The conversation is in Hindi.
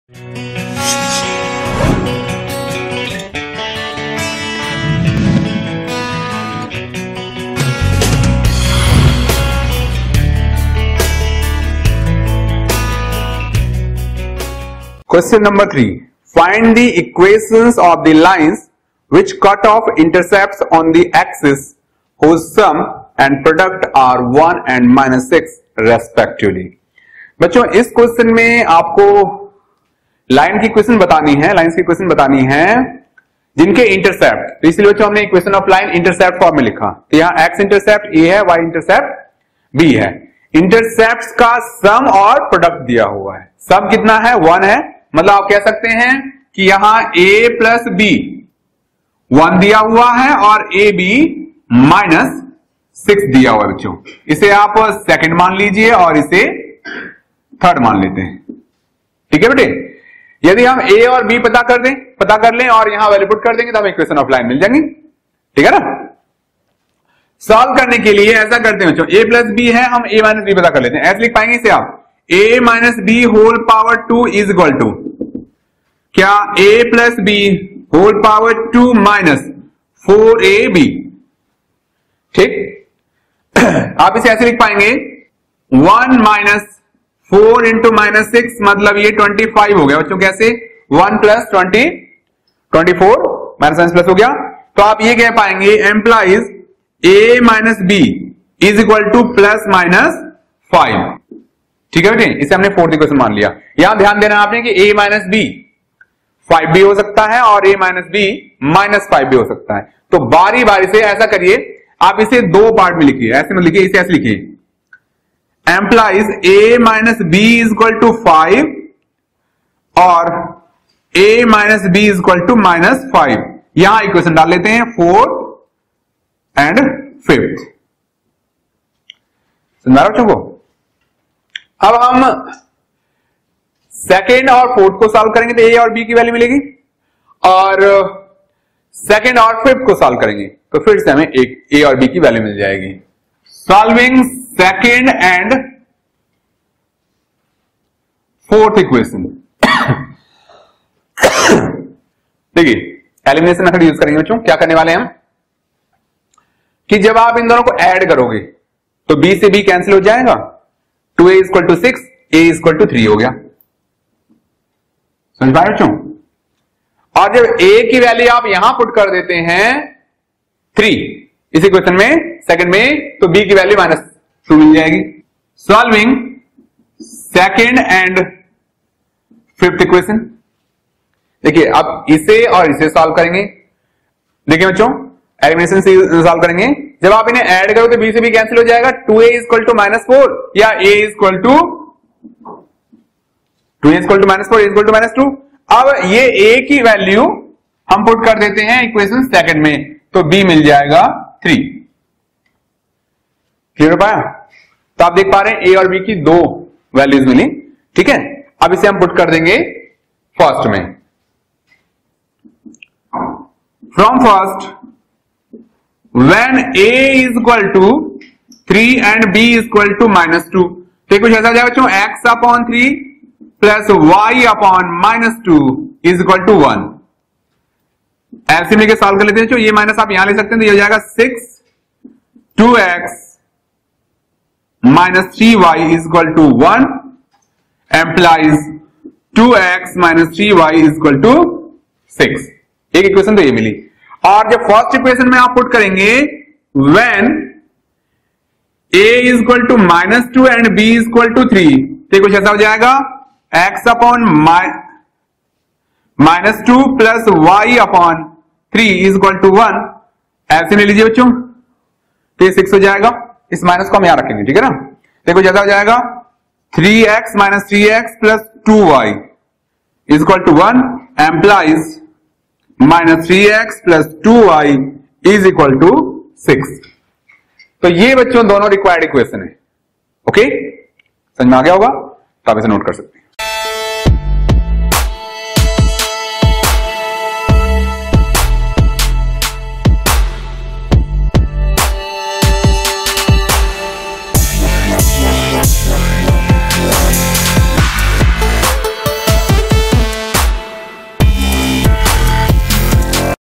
Question number 3. Find the equations of the lines which cut off intercepts on the axis whose sum and product are 1 and -6 respectively. बच्चों इस क्वेश्चन में आपको लाइन की इक्वेशन बतानी है, लाइंस की इक्वेशन बतानी है जिनके इंटरसेप्ट, तो इसलिए बच्चों हमने equation of line intercept form में लिखा। तो यहां एक्स इंटरसेप्ट ए है, वाई इंटरसेप्ट बी है। इंटरसेप्ट का सम और प्रोडक्ट दिया हुआ है। सम कितना है? 1 है, मतलब आप कह सकते हैं कि यहां a प्लस बी 1 दिया हुआ है और a b -6 दिया हुआ है बच्चों। इसे आप सेकंड मान लीजिए और इसे थर्ड मान लेते हैं। ठीक है बेटे, यदि हम a और b पता कर लें और यहां वैल्यू पुट कर देंगे तो हमें इक्वेशन ऑफ लाइन मिल जाएंगी। ठीक है ना। सॉल्व करने के लिए ऐसा करते हैं बच्चों, a प्लस बी है, हम a माइनस बी पता कर लेते हैं। ऐसे लिख पाएंगे इसे आप, a minus b whole power 2 is equal to क्या? a plus b whole power 2 minus 4ab। ठीक आप इसे ऐसे लिख पाएंगे 1 माइनस 4 इंटू -6 मतलब ये 25 हो गया बच्चों। कैसे? 1 प्लस 20 24 माइनस प्लस हो गया। तो आप ये कह पाएंगे implies a minus b is equal to plus minus 5। ठीक है बेटे, इसे हमने फोर्थ इक्वेशन मान लिया। यहां ध्यान देना आपने कि a माइनस बी 5 भी हो सकता है और a माइनस बी -5 भी हो सकता है। तो बारी बारी से ऐसा करिए, आप इसे दो पार्ट में लिखिए, ऐसे में लिखिए, इसे ऐसे लिखिए, implies a minus b is equal to 5 और a minus b is equal to -5। यहां इक्वेशन डाल लेते हैं 4 एंड 5। समझा रहा बच्चों को? अब हम सेकेंड और फोर्थ को सॉल्व करेंगे तो ए और बी की वैल्यू मिलेगी, और सेकेंड और फिफ्थ को सॉल्व करेंगे तो फिर से हमें एक ए और बी की वैल्यू मिल जाएगी। Solving second and fourth equation. देखिए एलिमिनेशन मेथड यूज करेंगे बच्चों। क्या करने वाले हैं हम कि जब आप इन दोनों को ऐड करोगे तो b से b कैंसिल हो जाएगा, 2a equal to 6, a equal to 3 हो गया। समझ पाए बच्चों? और जब a की वैल्यू आप यहां पुट कर देते हैं 3 इस इक्वेशन में सेकंड में, तो b की वैल्यू -2 मिल जाएगी। Solving second and fifth equation. देखिए अब इसे और इसे सॉल्व करेंगे। देखिए बच्चों एलिमिनेशन से सॉल्व करेंगे, जब आप इन्हें ऐड करो तो b से b कैंसिल हो जाएगा, 2a इक्वल टू -4 या a equal to 2a equal to -4 equal to -2। अब ये a की वैल्यू हम पुट कर देते हैं इक्वेशन सेकंड में, तो b मिल जाएगा 3। क्लियर हो पाया? तो आप देख पा रहे हैं a और b की दो वैल्यूज मिली। ठीक है, अब इसे हम पुट कर देंगे फर्स्ट में। From first when a is equal to 3 and b is equal to -2, तो कुछ ऐसा जाएगा बच्चों, x upon 3 plus y upon -2 is equal to 1। ऐसे मिलकर सॉल्व कर लेते हैं। ये माइनस आप यहां ले सकते हैं, तो ये हो जाएगा 6 2x minus 3y is equal to 1 implies 2x minus 3y is equal to 6। एक इक्वेशन तो ये मिली। और जब फर्स्ट इक्वेशन में आप पुट करेंगे when a is equal to -2 and b is equal to 3, तो कुछ ऐसा हो जाएगा x upon -2 plus y upon 3 is equal to 1। ऐसे ले लीजिए बच्चों, तो ये 6 हो जाएगा। इस माइनस को हम यहां रखेंगे। ठीक है ना। तो कुछ ऐसा हो जाएगा 3x minus 3x plus 2y is equal to 1 implies -3x plus 2y is equal to 6। तो ये बच्चों दोनों रिक्वायर्ड इक्वेशन है। ओके, समझ में आ गया होगा, तो आप इसे नोट कर सकते हैं।